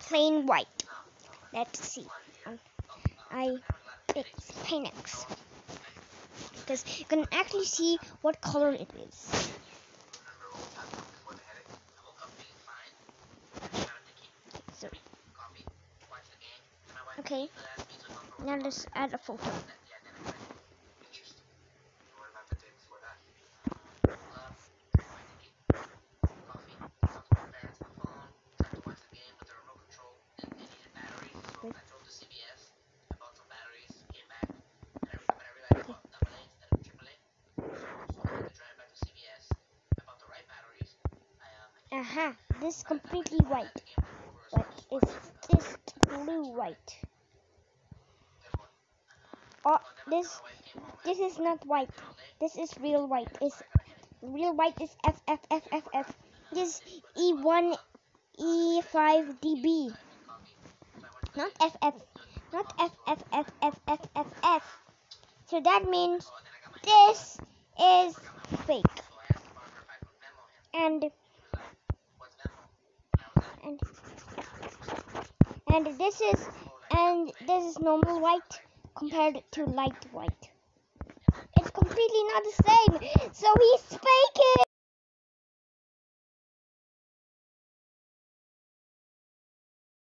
plain white. Let's see. I picked Phoenix because you can actually see what color it is. So, okay, now let's add a photo. Aha, this is completely white, but it's this blue white. Oh, this is not white. This is real white. Real white is F. This is E1 E5 DB. Not FF. Not F. So that means this is fake. And this is normal white compared to light white. It's completely not the same. So he's faking.